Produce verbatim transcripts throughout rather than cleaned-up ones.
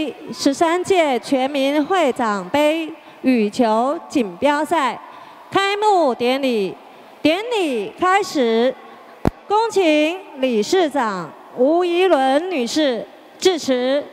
第十三届全民会长杯羽球锦标赛开幕典礼，典礼开始，恭请理事长吴怡伦女士致辞。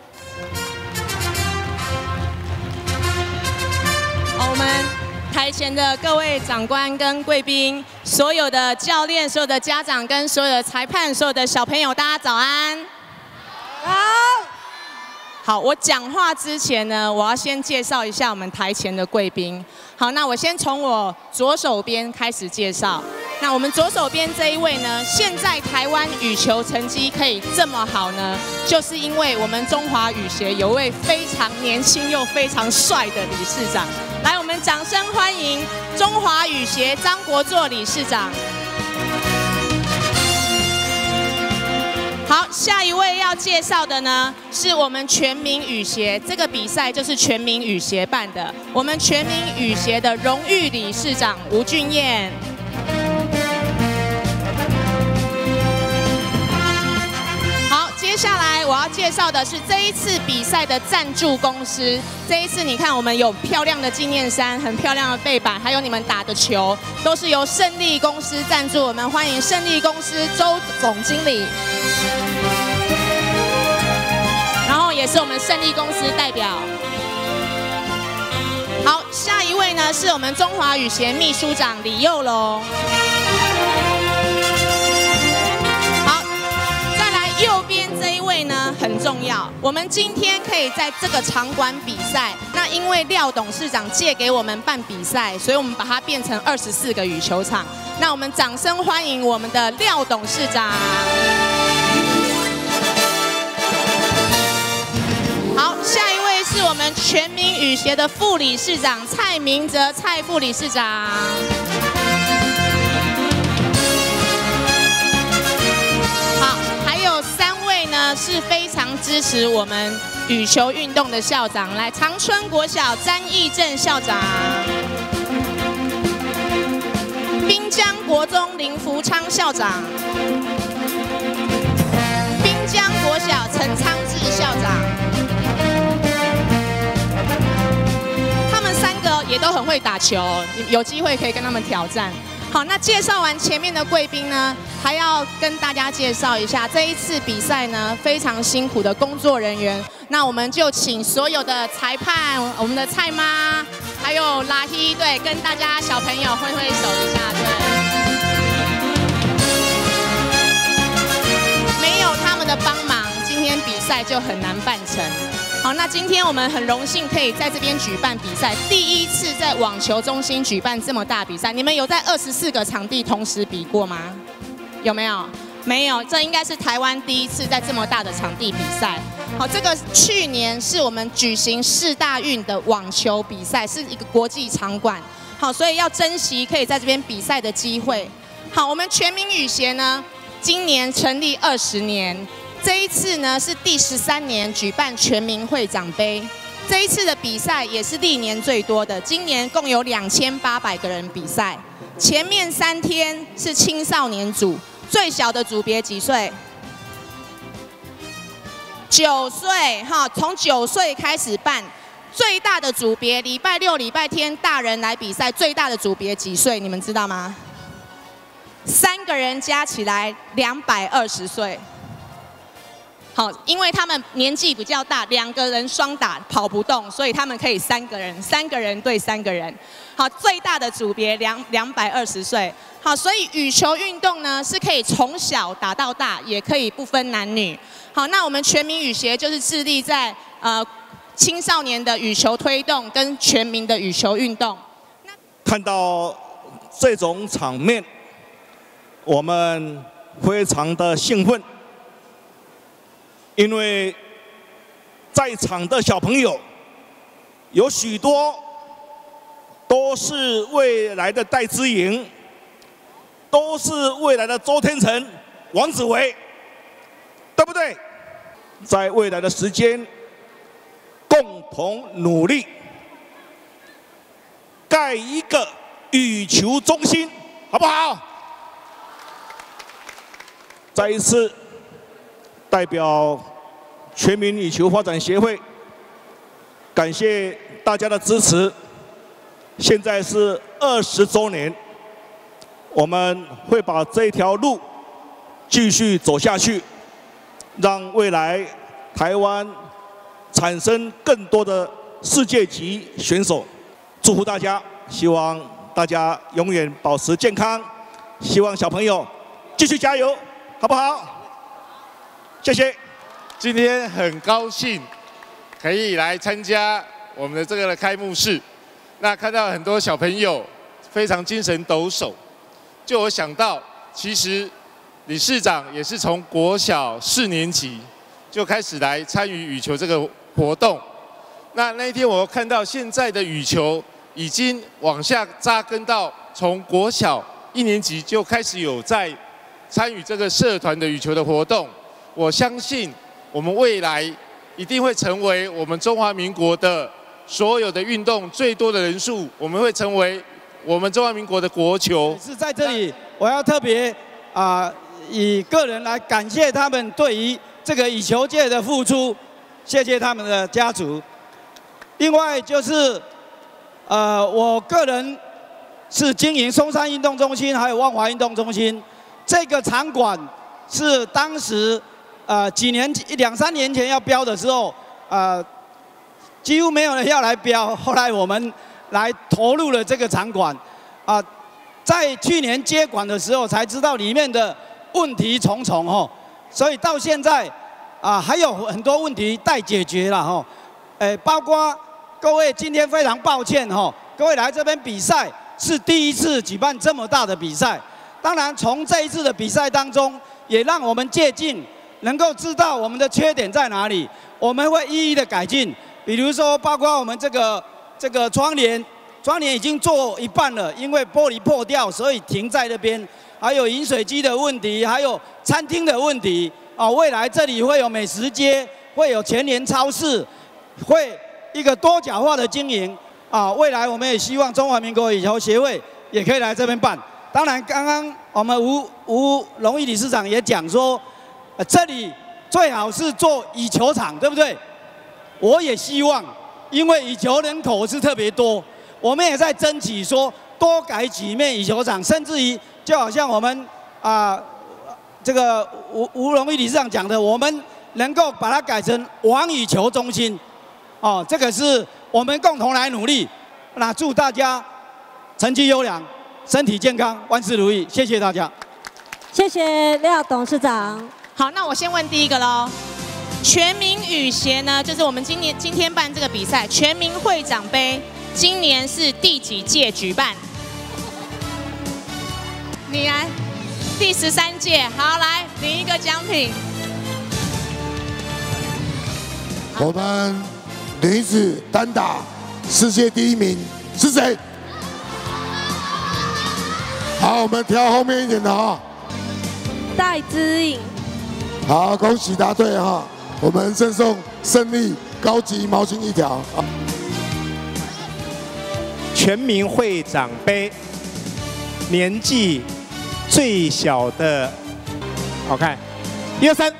好，我们台前的各位长官跟贵宾，所有的教练、所有的家长跟所有的裁判、所有的小朋友，大家早安。好。好，我讲话之前呢，我要先介绍一下我们台前的贵宾。好，那我先从我左手边开始介绍。那我们左手边这一位呢，现在台湾羽球成绩可以这么好呢，就是因为我们中华羽协有位非常年轻又非常帅的理事长。来，我们掌声欢迎中华羽协张国祚理事长。好，下一位要介绍的呢，是我们全民羽协，这个比赛就是全民羽协办的，我们全民羽协的荣誉理事长吴俊彦。好，接下来我要介绍的是这一次比赛的赞助公司。这一次你看，我们有漂亮的纪念衫，很漂亮的背板，还有你们打的球，都是由胜利公司赞助。我们欢迎胜利公司周总经理。然后也是我们胜利公司代表。好，下一位呢是我们中华羽协秘书长李佑龙。好，再来右边这一位呢很重要，我们今天可以在这个场馆比赛，那因为廖董事长借给我们办比赛，所以我们把它变成二十四个羽球场。那我们掌声欢迎我们的廖董事长。好，下一位是我们全民羽协的副理事长蔡明哲，蔡副理事长。好，还有三位呢是非常支持我们羽球运动的校长，来，长春国小詹义正校长，滨江国中林福昌校长，滨江国小陈昌志校长。也都很会打球，有机会可以跟他们挑战。好，那介绍完前面的贵宾呢，还要跟大家介绍一下这一次比赛呢非常辛苦的工作人员。那我们就请所有的裁判、我们的蔡妈，还有拉希队，跟大家小朋友挥挥手一下，对。没有他们的帮忙，今天比赛就很难办成。好，那今天我们很荣幸可以在这边举办比赛，第一次在网球中心举办这么大比赛。你们有在二十四个场地同时比过吗？有没有？没有，这应该是台湾第一次在这么大的场地比赛。好，这个去年是我们举行世大运的网球比赛，是一个国际场馆。好，所以要珍惜可以在这边比赛的机会。好，我们全民羽协呢，今年成立二十年。这一次呢是第十三年举办全民会长杯，这一次的比赛也是历年最多的，今年共有两千八百个人比赛。前面三天是青少年组，最小的组别几岁？九岁，哈，从九岁开始办。最大的组别，礼拜六、礼拜天大人来比赛，最大的组别几岁？你们知道吗？三个人加起来两百二十岁。好，因为他们年纪比较大，两个人双打跑不动，所以他们可以三个人，三个人对三个人。好，最大的组别两两百二十岁。好，所以羽球运动呢是可以从小打到大，也可以不分男女。好，那我们全民羽协就是致力在呃青少年的羽球推动跟全民的羽球运动。 看到这种场面，我们非常的兴奋。因为在场的小朋友有许多都是未来的戴资颖，都是未来的周天成、王子维，对不对？在未来的时间，共同努力，盖一个羽球中心，好不好？再一次代表全民羽球发展协会，感谢大家的支持。现在是二十周年，我们会把这一条路继续走下去，让未来台湾产生更多的世界级选手。祝福大家，希望大家永远保持健康，希望小朋友继续加油，好不好？谢谢。 今天很高兴可以来参加我们的这个的开幕式。那看到很多小朋友非常精神抖擞，就我想到，其实理事长也是从国小四年级就开始来参与羽球这个活动。那那一天我看到现在的羽球已经往下扎根到从国小一年级就开始有在参与这个社团的羽球的活动。我相信我们未来一定会成为我们中华民国的所有的运动最多的人数，我们会成为我们中华民国的国球。 是在这里，我要特别啊、呃，以个人来感谢他们对于这个羽球界的付出，谢谢他们的家族。另外就是，呃，我个人是经营松山运动中心还有万华运动中心，这个场馆是当时呃几年两三年前要标的时候，呃。几乎没有人要来标，后来我们来投入了这个场馆，啊，在去年接管的时候才知道里面的问题重重哦，所以到现在啊还有很多问题待解决了哈，诶，包括各位今天非常抱歉哈，各位来这边比赛是第一次举办这么大的比赛，当然从这一次的比赛当中也让我们借鉴，能够知道我们的缺点在哪里，我们会一一的改进。比如说，包括我们这个这个窗帘，窗帘已经做一半了，因为玻璃破掉，所以停在那边。还有饮水机的问题，还有餐厅的问题。啊，未来这里会有美食街，会有全联超市，会一个多角化的经营。啊，未来我们也希望中华民国羽球协会也可以来这边办。当然，刚刚我们吴吴荣誉理事长也讲说，呃，这里最好是做羽球场，对不对？我也希望，因为羽球人口是特别多，我们也在争取说多改几面羽球场，甚至于就好像我们啊、呃、这个吴吴荣誉理事长讲的，我们能够把它改成网羽球中心，哦，这个是我们共同来努力。那祝大家成绩优良，身体健康，万事如意，谢谢大家。 谢谢廖董事长。 好，那我先问第一个喽。全民羽协呢，就是我们今年今天办这个比赛，全民会长杯，今年是第几届举办？你来，第十三届。好，来领一个奖品。 我们女子单打世界第一名是谁？好，我们挑后面一点的哈。 戴资颖。 好，恭喜答对哈。我们赠送胜利高级毛巾一条。 全民会长杯，年纪最小的，好看，一二三，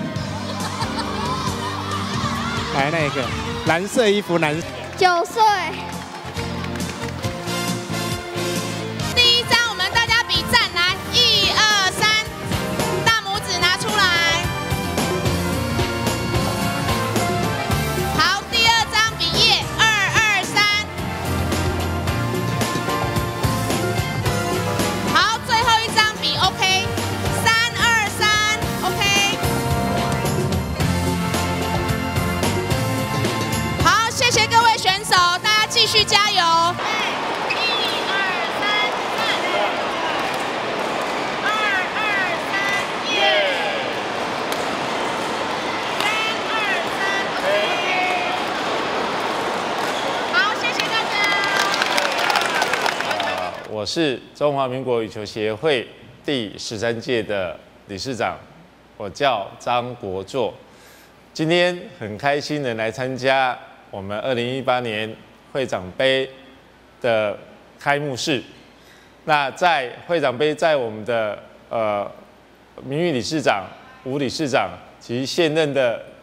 来那个蓝色衣服男， 九岁。 第一张，我们大家比赞，来，一二三，大拇指拿出来。继续加油！一二三，二二三，耶！三二三，好，谢谢大家。呃，我是中华民国羽球协会第十三届的理事长，我叫张国作。今天很开心的来参加我们二零一八年会长杯的开幕式。那在会长杯，在我们的呃名誉理事长吴理事长及现任的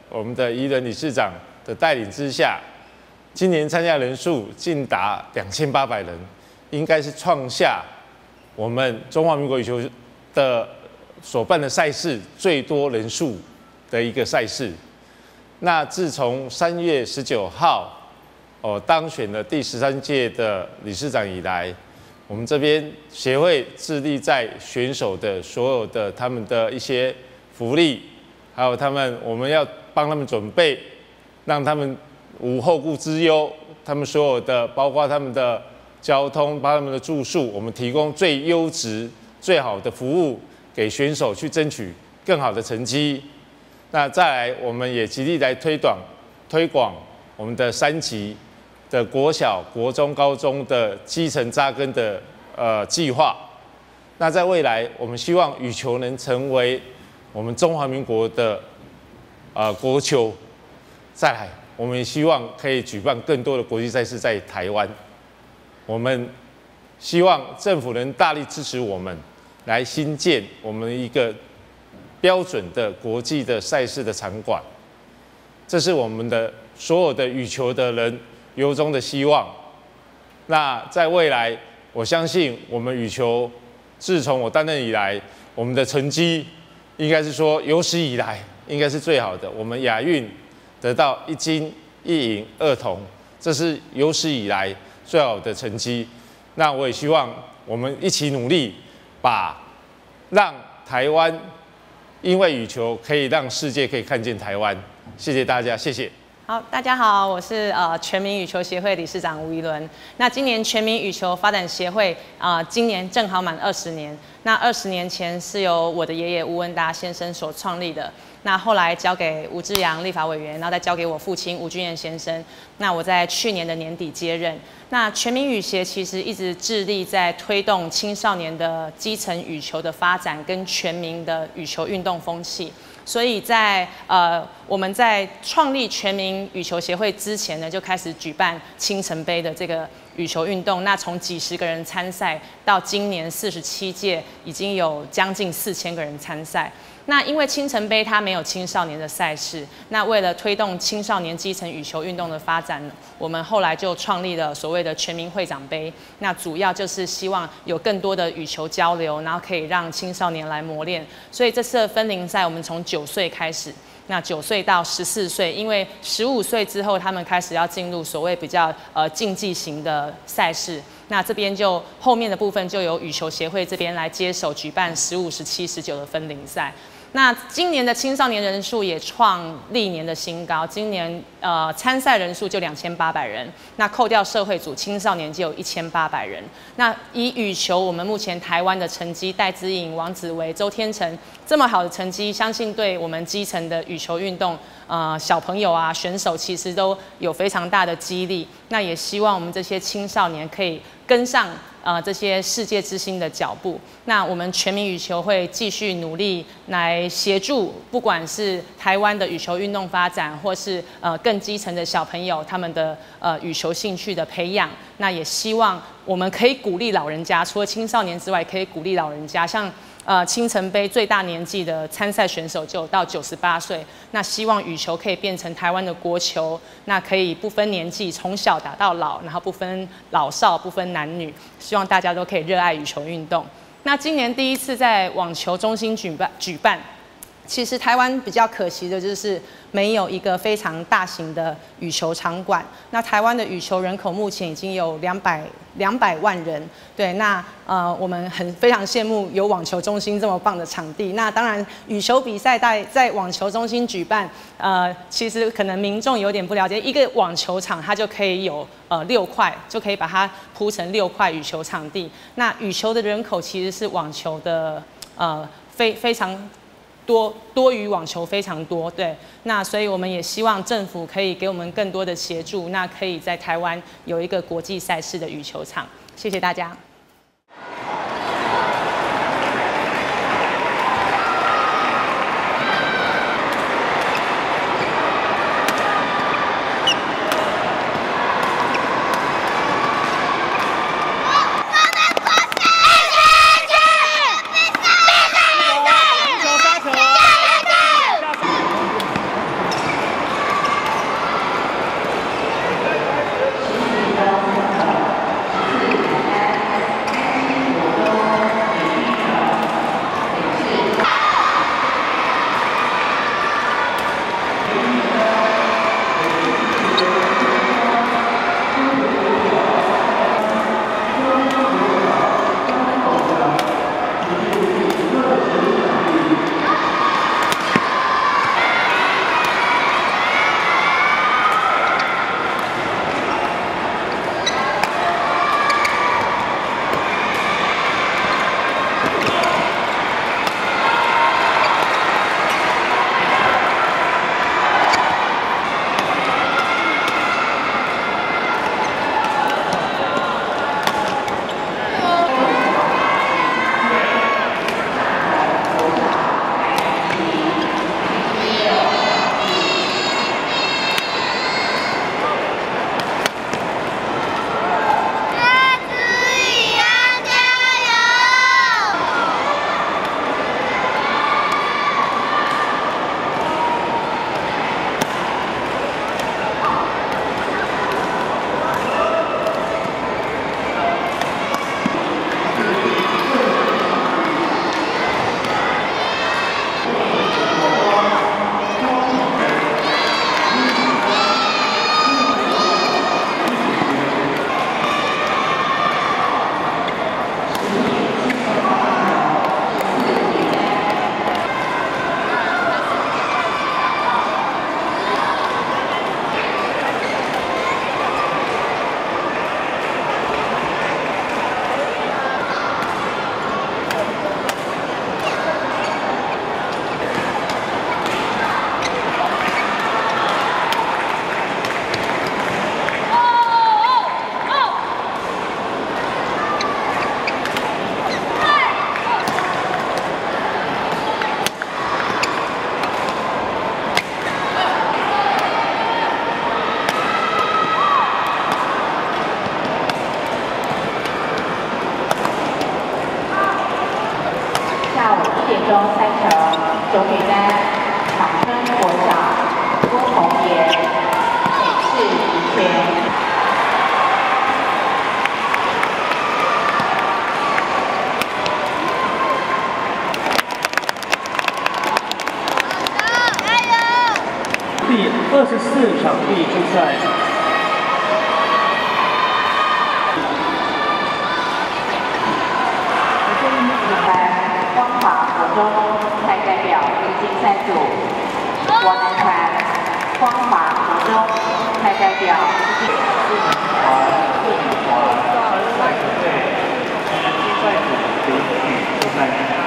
我们的宜伦理事长的带领之下，今年参加人数竟达两千八百人，应该是创下我们中华民国羽球的所办的赛事最多人数的一个赛事。那自从三月十九号哦当选了第十三届的理事长以来，我们这边协会致力在选手的所有的他们的一些福利，还有他们我们要帮他们准备，让他们无后顾之忧，他们所有的包括他们的交通，包括他们的住宿，我们提供最优质、最好的服务给选手去争取更好的成绩。那再来，我们也极力来推广推广我们的三级的国小、国中、高中的基层扎根的呃计划。那在未来，我们希望羽球能成为我们中华民国的呃国球。再来，我们也希望可以举办更多的国际赛事在台湾。我们希望政府能大力支持我们，来新建我们一个标准的国际的赛事的场馆。这是我们的所有的羽球的人由衷的希望。那在未来，我相信我们羽球自从我担任以来，我们的成绩应该是说有史以来应该是最好的。我们亚运得到一金一银二铜，这是有史以来最好的成绩。那我也希望我们一起努力，把让台湾因为羽球可以让世界可以看见台湾。谢谢大家，谢谢。 好，大家好，我是呃全民羽球协会理事长吴怡伦。那今年全民羽球发展协会啊、呃，今年正好满二十年。那二十年前是由我的爷爷吴文达先生所创立的。那后来交给吴志阳立法委员，然后再交给我父亲吴俊彦先生。那我在去年的年底接任。那全民羽协其实一直致力在推动青少年的基层羽球的发展跟全民的羽球运动风气。所以在呃我们在创立全民羽球协会之前呢，就开始举办青城杯的这个羽球运动。那从几十个人参赛到今年四十七届，已经有将近四千个人参赛。那因为青城杯它没有青少年的赛事，那为了推动青少年基层羽球运动的发展，我们后来就创立了所谓的全民会长杯。那主要就是希望有更多的羽球交流，然后可以让青少年来磨练。所以这次的分龄赛，我们从九岁开始。那九岁到十四岁，因为十五岁之后，他们开始要进入所谓比较呃竞技型的赛事。那这边就后面的部分就由羽球协会这边来接手举办十五、十七、十九的分龄赛。那今年的青少年人数也创历年的新高，今年呃参赛人数就两千八百人，那扣掉社会组，青少年就有一千八百人。那以羽球，我们目前台湾的成绩，戴资颖、王子维、周天成这么好的成绩，相信对我们基层的羽球运动，呃小朋友啊选手其实都有非常大的激励。那也希望我们这些青少年可以跟上呃这些世界之星的脚步。那我们全民羽球会继续努力来协助，不管是台湾的羽球运动发展，或是呃更基层的小朋友他们的呃羽球兴趣的培养。那也希望我们可以鼓励老人家，除了青少年之外，可以鼓励老人家，像。呃，青城杯最大年纪的参赛选手就到九十八岁。那希望羽球可以变成台湾的国球，那可以不分年纪，从小打到老，然后不分老少，不分男女。希望大家都可以热爱羽球运动。那今年第一次在网球中心举办举办。其实台湾比较可惜的就是没有一个非常大型的羽球场馆。那台湾的羽球人口目前已经有两百两百万人，对，那呃我们很非常羡慕有网球中心这么棒的场地。那当然羽球比赛在在网球中心举办，呃其实可能民众有点不了解，一个网球场它就可以有呃六块，就可以把它铺成六块羽球场地。那羽球的人口其实是网球的呃非非常。多多于网球非常多，对，那所以我们也希望政府可以给我们更多的协助，那可以在台湾有一个国际赛事的羽球场。谢谢大家。 手女单长春国小郭红颜，美式羽泉。 第二十四场地初赛， 光华国中派代表历竞赛组，国男团光华国中派代表历竞赛队竞赛组领取初赛。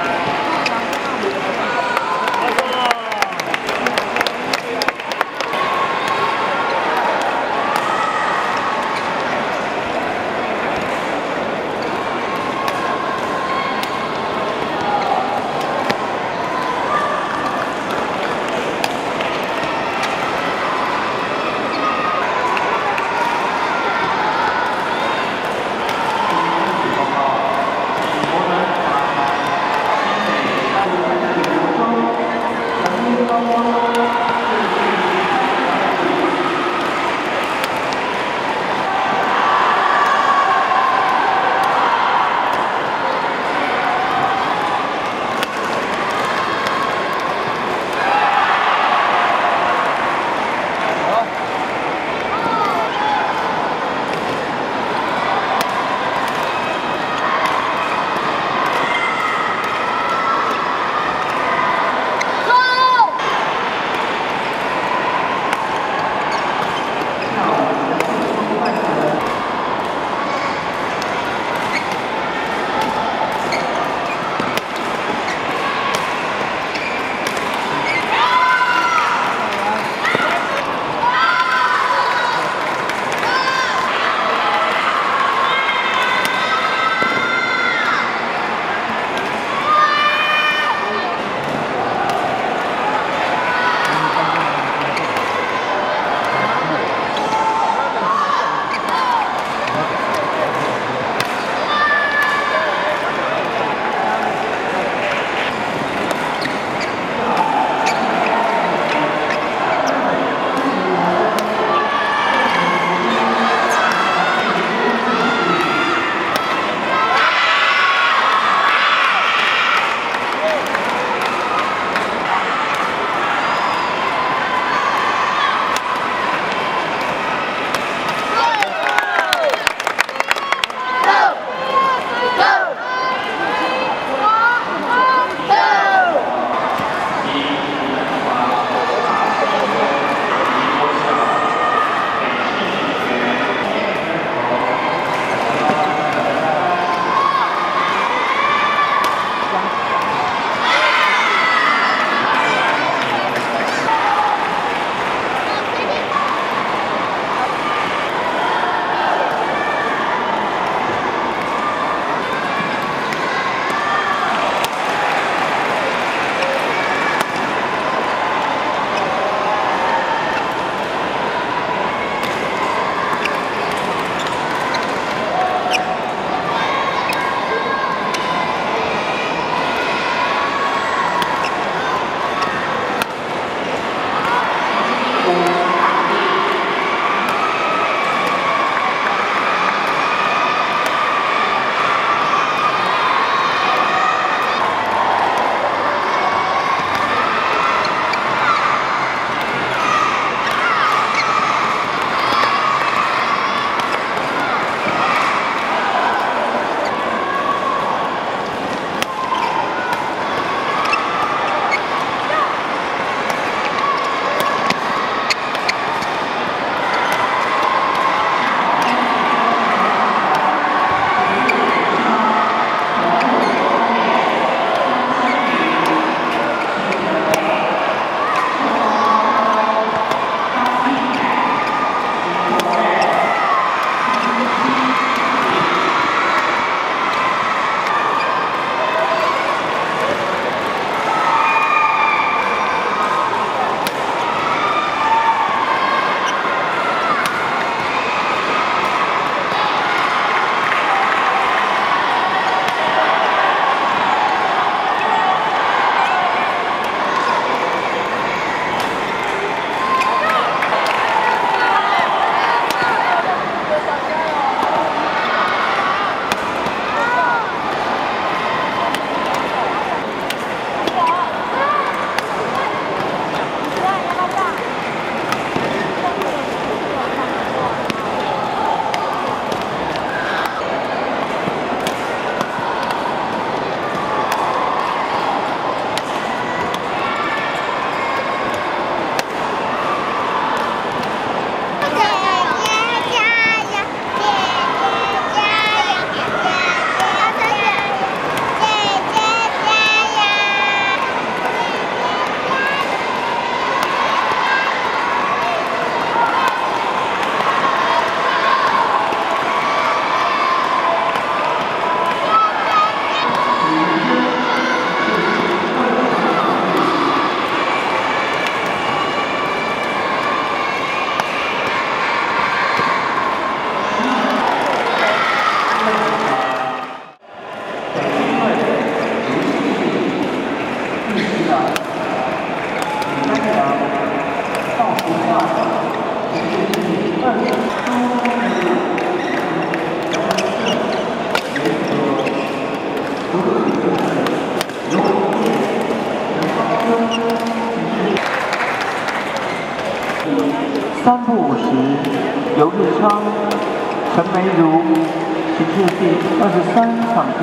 三步五十，尤日昌、陈梅如，请至第二十三场地。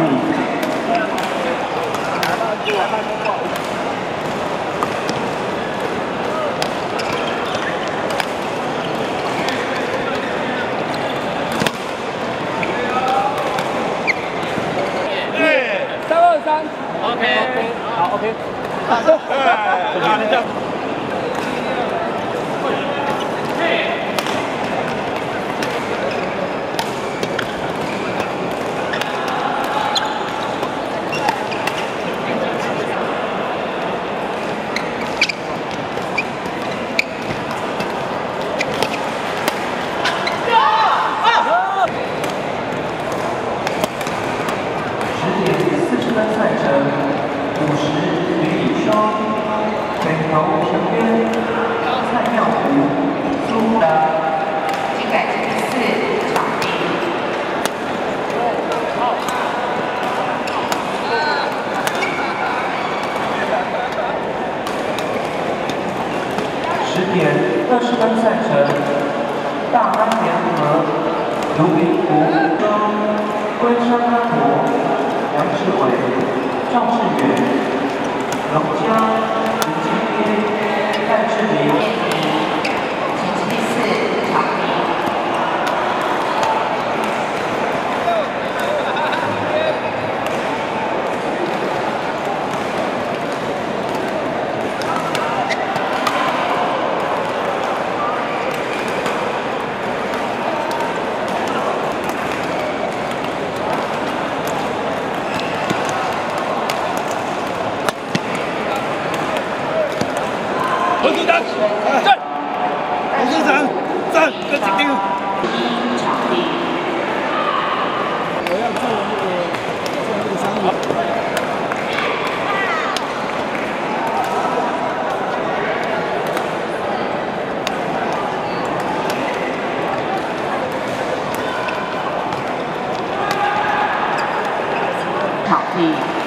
OK， 好 ，OK。 十点四十分赛程。 五十吕以双，北投陈渊，蔡耀湖，苏的， 请改成四场地。 十点二十分赛程，大安联合，卢林湖，龟山安国，杨志伟。 赵志远、龙江、吴金天、戴志玲， 请第四场地。 红组长，站！红组长，站！跟紧盯。 场地。 我要做那个做那个商品。 场地。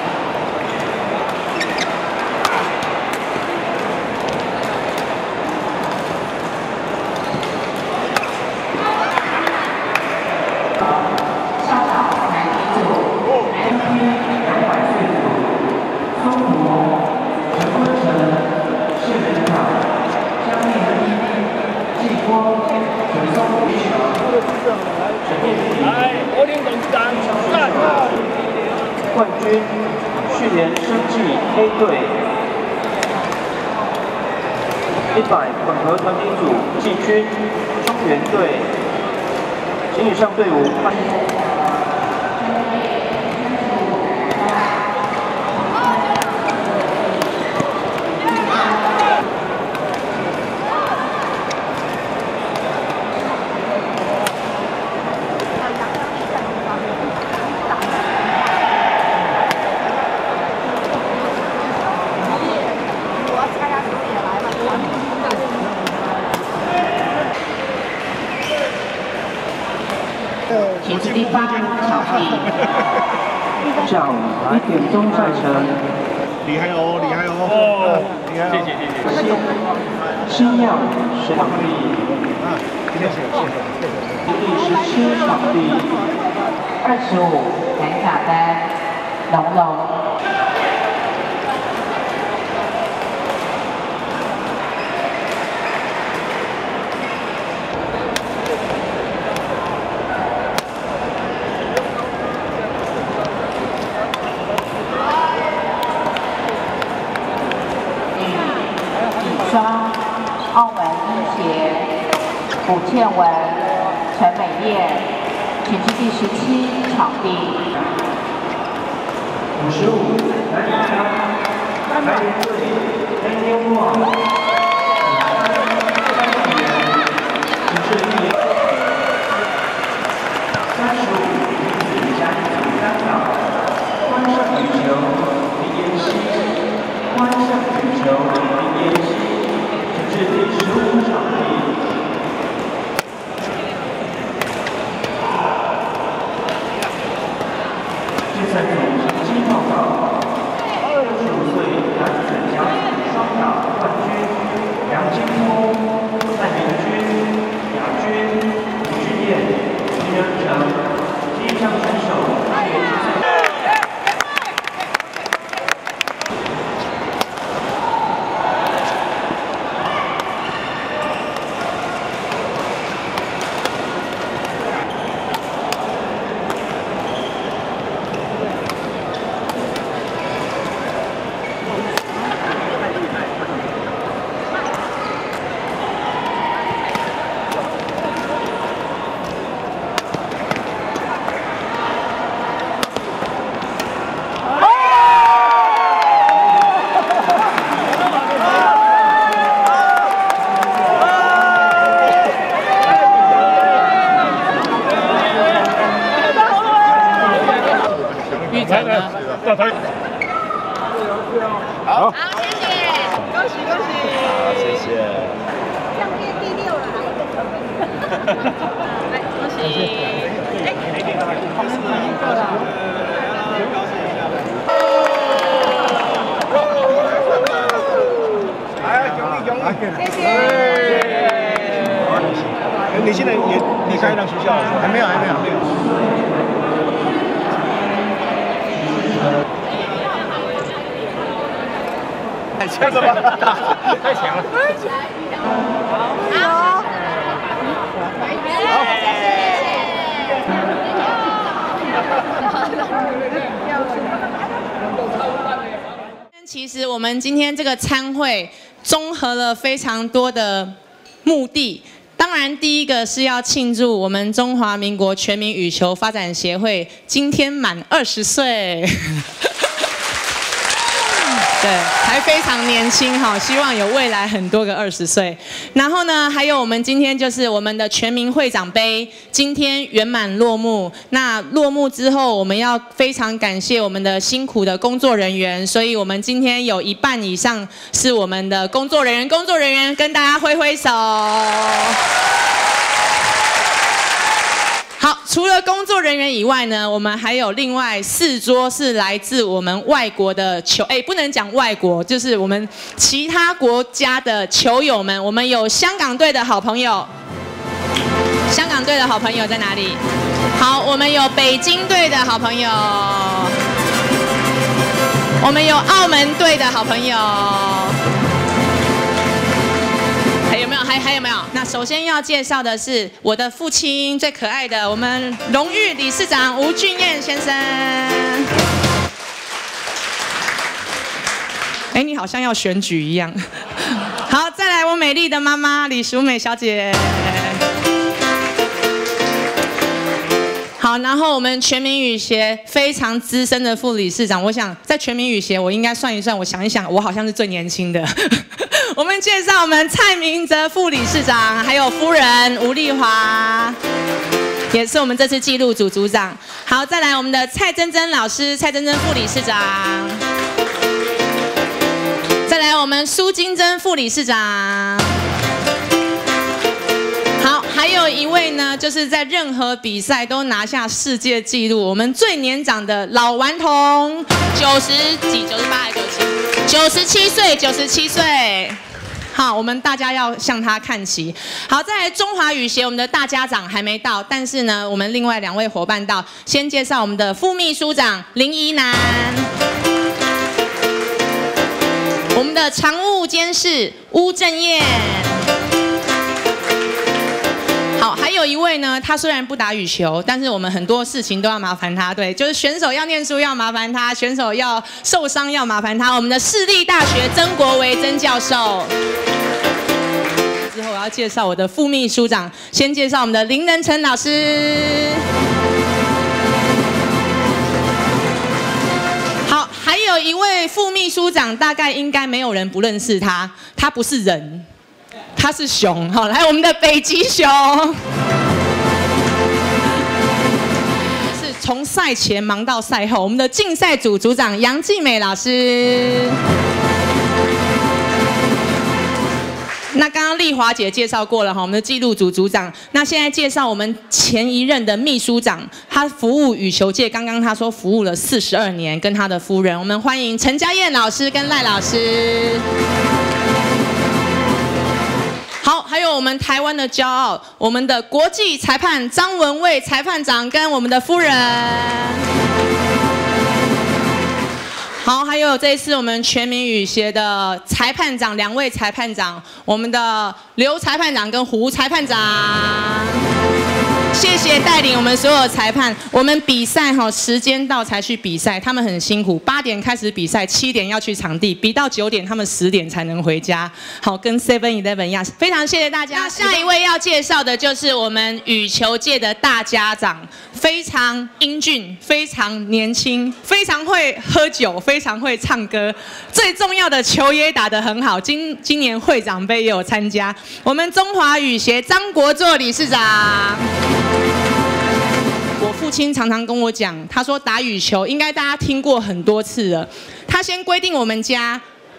来，我领董事长站。 冠军去年生技 A 队，一百混合团体组季军中原队，请以上队伍欢迎。 请至第八场地。 下午一点钟赛程， 厉害哦，厉害哦！ 哦， 厉害哦！ 谢谢谢谢。 新样十场地， 谢谢谢谢。 第十七场地， 二十五南卡丹，龙龙。 双澳门一协、古倩文、陈美燕，请至第十七场地。 五十五南洋台联队 A 六莫，请至第三十五女子加一组单打，关胜羽球林妍希，关胜羽球林妍希。 是第十五场地。竞赛组成绩报告：二十五岁男子甲组双打冠军梁金峰、蔡明君。 好， 谢谢，恭喜恭喜， 好，谢谢。 这样变第六了，来，恭喜。哎，好是一个啦。 来，奖励奖励， 谢谢。 你现在也离开那学校了？还没有，还没有，没有。太强了，太强了。 好，好， 其实我们今天这个餐会综合了非常多的目的。当然，第一个是要庆祝我们中华民国全民羽球发展协会今天满二十岁。对，还非常年轻哈，希望有未来很多个二十岁。然后呢，还有我们今天就是我们的全民会长杯，今天圆满落幕。那落幕之后，我们要非常感谢我们的辛苦的工作人员，所以我们今天有一半以上是我们的工作人员，工作人员跟大家挥挥手。好，除了工作人员以外呢，我们还有另外四桌是来自我们外国的球，哎，不能讲外国，就是我们其他国家的球友们。我们有香港队的好朋友，香港队的好朋友在哪里？好，我们有北京队的好朋友，我们有澳门队的好朋友。还有没有？还还有没有？那首先要介绍的是我的父亲，最可爱的我们荣誉理事长吴俊彦先生。哎，你好像要选举一样。好，再来我美丽的妈妈李淑美小姐。好，然后我们全民羽协非常资深的副理事长，我想在全民羽协我应该算一算，我想一想，我好像是最年轻的。我们介绍我们蔡明哲副理事长，还有夫人吴丽华，也是我们这次纪录组组长。好，再来我们的蔡珍珍老师，蔡珍珍副理事长。再来我们苏金珍副理事长。好，还有一位呢，就是在任何比赛都拿下世界纪录，我们最年长的老顽童，九十几、九十八还是九十七？九十七岁，九十七岁。好，我们大家要向他看齐。好，再来中华羽协，我们的大家长还没到，但是呢，我们另外两位伙伴到。先介绍我们的副秘书长林怡南，我们的常务监事巫正燕。好，还有一位呢，他虽然不打羽球，但是我们很多事情都要麻烦他。对，就是选手要念书要麻烦他，选手要受伤要麻烦他。我们的市立大学曾国维曾教授。之后我要介绍我的副秘书长，先介绍我们的林仁成老师。好，还有一位副秘书长，大概应该没有人不认识他，他不是人。他是熊，好，来我们的北极熊，是从赛前忙到赛后，我们的竞赛组组长杨继美老师。那刚刚丽华姐介绍过了哈，我们的纪录组组长。那现在介绍我们前一任的秘书长，他服务羽球界，刚刚他说服务了四十二年，跟他的夫人，我们欢迎陈嘉燕老师跟赖老师。好，还有我们台湾的骄傲，我们的国际裁判张文蔚裁判长跟我们的夫人。好，还有这一次我们全民羽协的裁判长两位裁判长，我们的刘裁判长跟胡裁判长。谢谢带领我们所有裁判。我们比赛哈，时间到才去比赛，他们很辛苦。八点开始比赛，七点要去场地，比到九点，他们十点才能回家。好，跟 Seven Eleven 一样。非常谢谢大家。那下一位要介绍的就是我们羽球界的大家长，非常英俊，非常年轻，非常会喝酒，非常会唱歌。最重要的球也打得很好。今今年会长杯也有参加。我们中华羽协张国作理事长。我父亲常常跟我讲，他说打羽球应该大家听过很多次了。他先规定我们家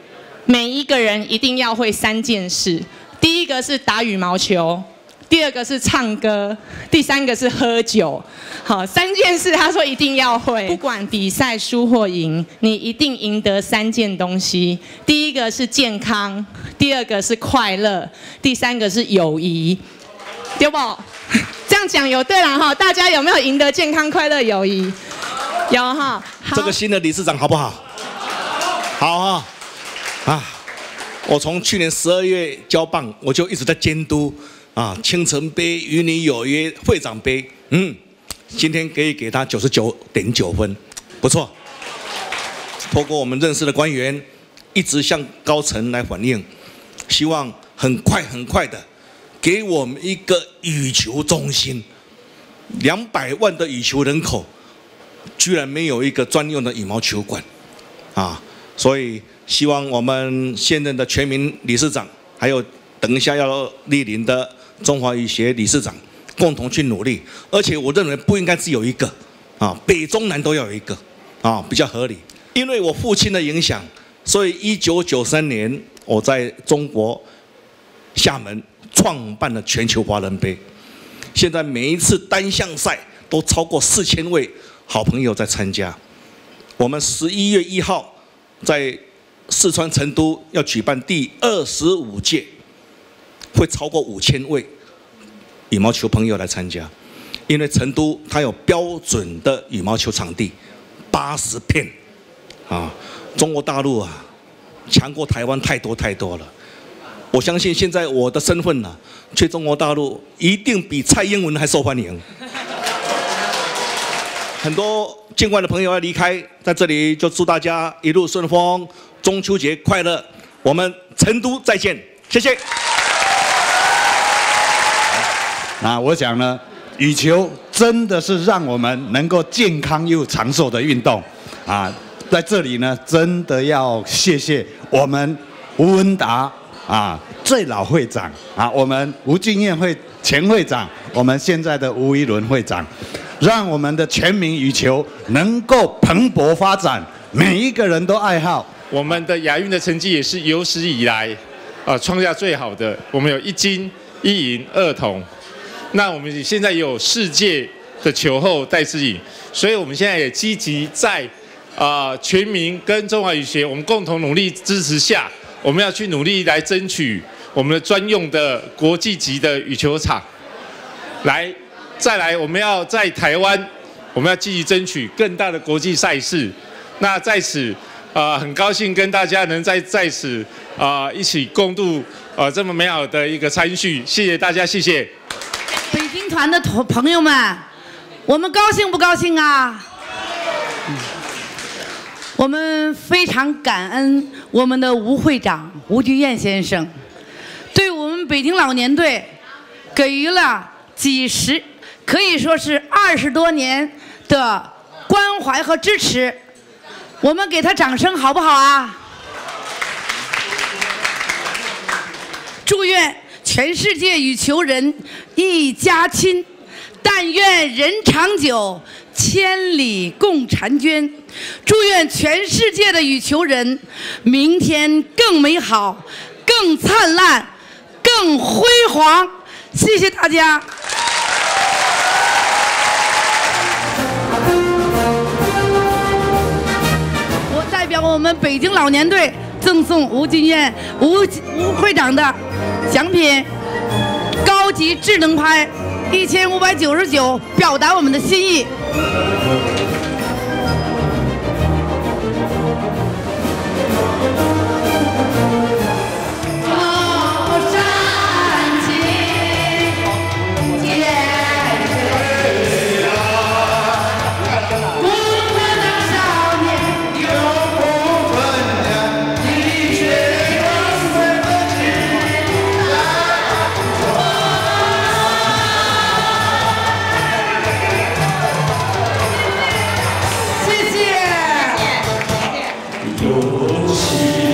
每一个人一定要会三件事，第一个是打羽毛球。第二个是唱歌，第三个是喝酒。好，三件事他说一定要会，不管比赛输或赢，你一定赢得三件东西。第一个是健康，第二个是快乐，第三个是友谊，对不？这样讲有对啦哈，大家有没有赢得健康、快乐、友谊？有哈。 这个新的理事长好不好？好哈。啊，我从去年十二月交棒，我就一直在监督。啊，青城杯与你有约会长杯，嗯，今天可以给他九十九点九分，不错。透过我们认识的官员，一直向高层来反映，希望很快很快的给我们一个羽球中心。两百万的羽球人口，居然没有一个专用的羽毛球馆，啊，所以希望我们现任的全民理事长，还有等一下要莅临的中华羽协理事长共同去努力，而且我认为不应该只有一个，啊，北中南都要有一个，啊，比较合理。因为我父亲的影响，所以一九九三年我在中国厦门创办了全球华人杯，现在每一次单项赛都超过四千位好朋友在参加。我们十一月一号在四川成都要举办第二十五届。会超过五千位羽毛球朋友来参加，因为成都它有标准的羽毛球场地，八十片，啊，中国大陆啊，强过台湾太多太多了。我相信现在我的身份呢、啊，去中国大陆一定比蔡英文还受欢迎。很多境外的朋友要离开，在这里就祝大家一路顺风，中秋节快乐，我们成都再见，谢谢。 那我想呢，羽球真的是让我们能够健康又长寿的运动，啊，在这里呢，真的要谢谢我们吴文达啊，最老会长啊，我们吴俊彦会前会长，我们现在的吴一伦会长，让我们的全民羽球能够蓬勃发展，每一个人都爱好。 我们的亚运的成绩也是有史以来啊创下最好的，我们有一金一银二铜。那我们现在有世界的球后戴资颖，所以我们现在也积极在啊、呃、全民跟中华羽协我们共同努力支持下，我们要去努力来争取我们的专用的国际级的羽球场，来再来我们要在台湾，我们要积极争取更大的国际赛事。那在此啊、呃、很高兴跟大家能在在此啊、呃、一起共度啊、呃、这么美好的一个参叙，谢谢大家，谢谢。 北京团的同朋友们，我们高兴不高兴啊？我们非常感恩我们的吴会长吴俊彦先生，对我们北京老年队给予了几十，可以说是二十多年的关怀和支持。我们给他掌声好不好啊？祝愿全世界羽球人一家亲，但愿人长久，千里共婵娟。祝愿全世界的羽球人明天更美好，更灿烂，更辉煌。谢谢大家。我代表我们北京老年队赠送吴俊彦吴吴会长的奖品，高级智能拍一千五百九十九，表达我们的心意。 有情。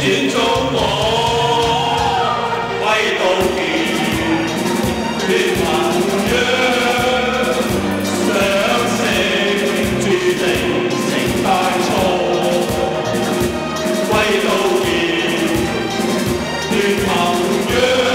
全中國，為道歉，願弘揚，相識注定成大錯，為道歉，願弘揚。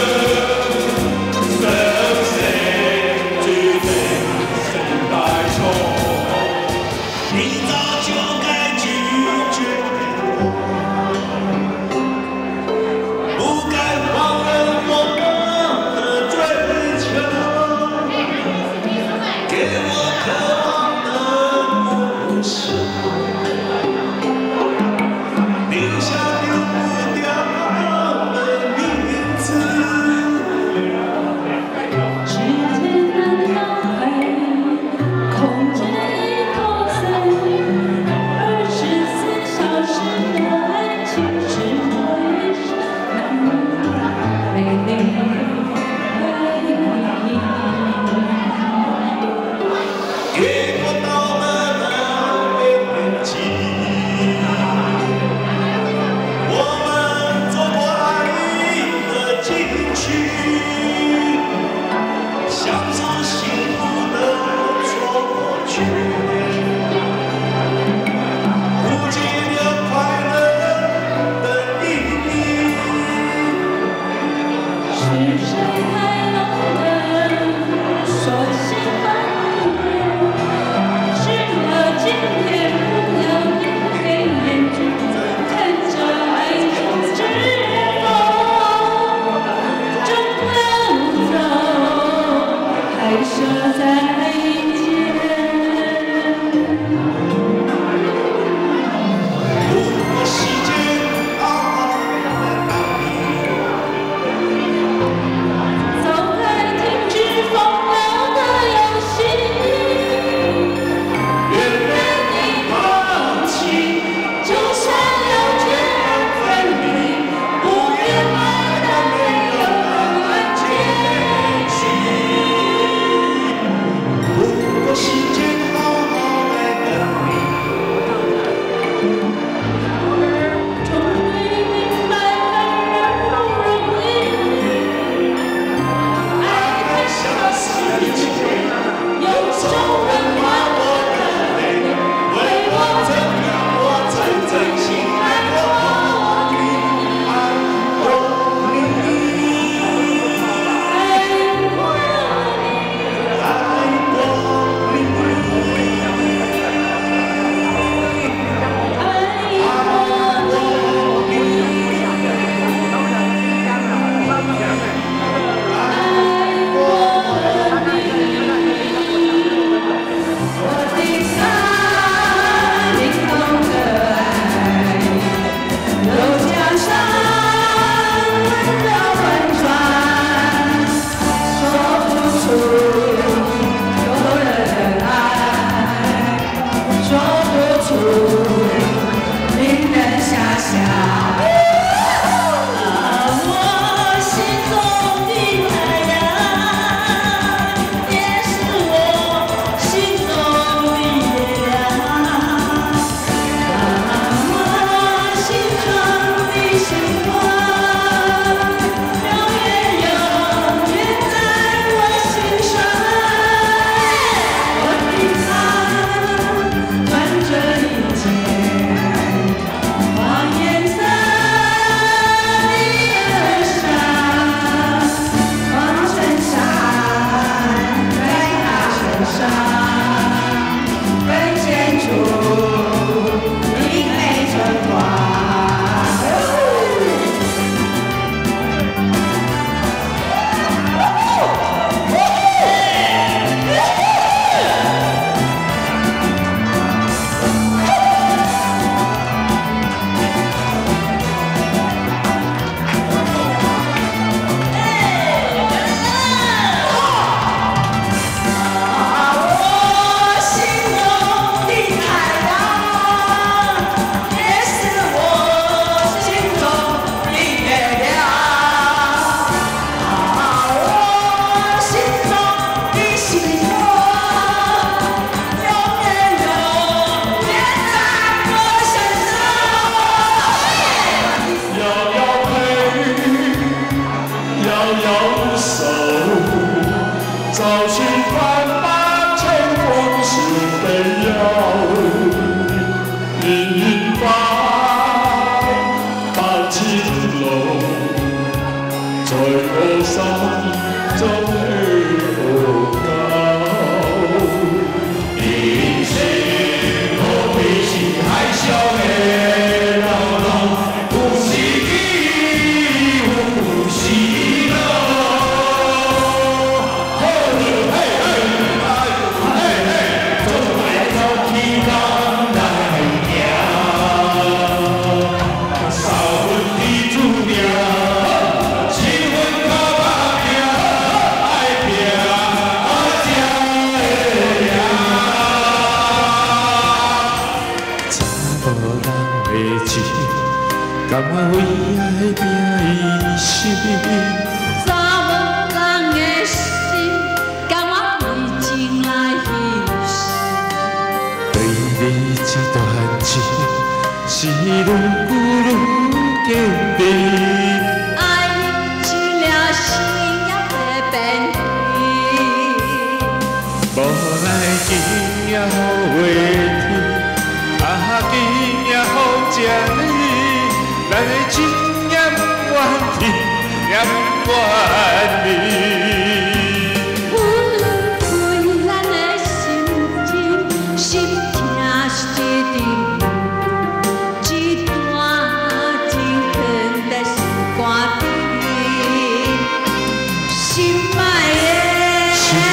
甘愿为爱拼一生。 查某人的心，甘愿为情来牺牲。 对你这段情，是愈愈坚定。 爱一了心也会变天。 无奈今夜好月天，啊今夜好这呢。 咱的情也不愿停，也不愿离。 阮为咱的心情，心痛是一阵，一段情牵在心肝底，心爱的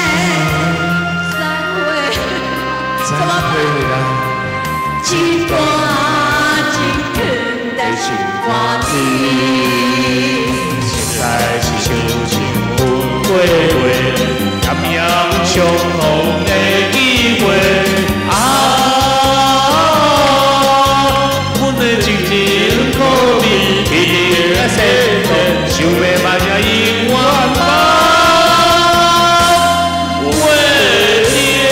再会，再会啦，一段情牵在心。 现在是小情分过过，咸阳相逢的机会啊！阮的情情可比一定生活，想要万呀永远不会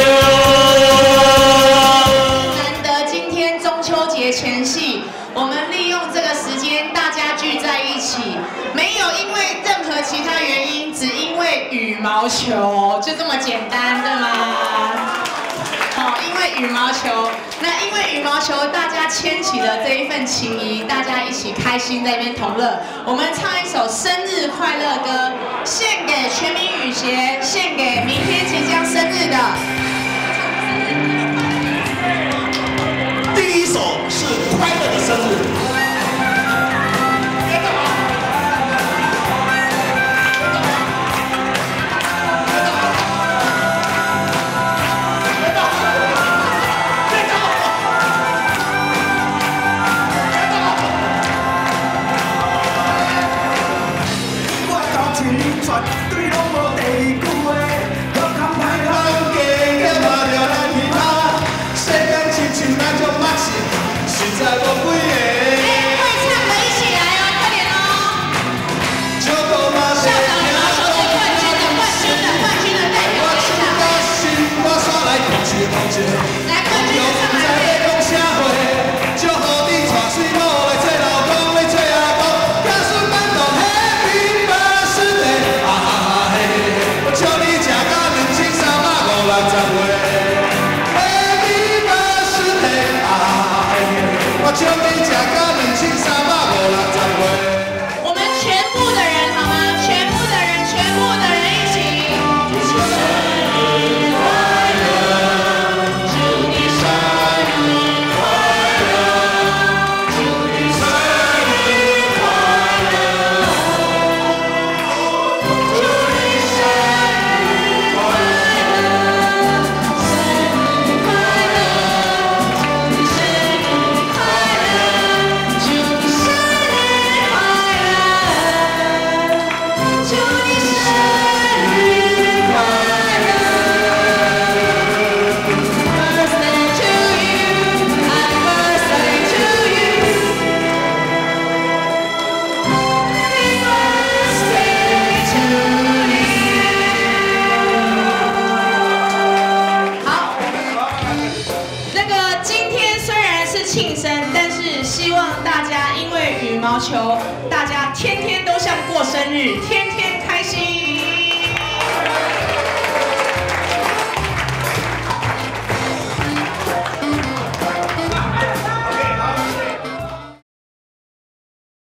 了。 难得今天中秋节前夕。 我们利用这个时间，大家聚在一起，没有因为任何其他原因，只因为羽毛球，就这么简单，对吗？哦，因为羽毛球，那因为羽毛球，大家牵起了这一份情谊，大家一起开心在那边同乐。我们唱一首生日快乐歌，献给全民羽协，献给明天即将生日的。 第一首是快乐的生日。我交情绝对拢无第二句话，好康歹人加减嘛着咱其他，世间亲像咱种目屎。 实在无几个。哎，会唱的一起来哦，快点哦！校长羽毛球是冠军的，冠军的，冠军的代表一下。来，冠军的上来。祝福你娶水某来做老公，来做阿公，子孙满堂 Happy birthday， 啊哈哈嘿！我祝你吃到两千三百五六十岁 ，Happy birthday， 啊哈哈嘿！ 我祝你吃到两千三百五六十岁。我们全部的人好吗？全部的人，全部的人一起。祝你生日快乐！祝你生日快乐！祝你生日快乐！祝你生日快乐！生日快乐！祝你生日快乐！ 祝你生日快乐！祝你生日快乐 ！Birthday to you, happy birthday to you, happy birthday to you。好，那个今天虽然是庆生，但是希望大家因为羽毛球，大家天天都像过生日，天天。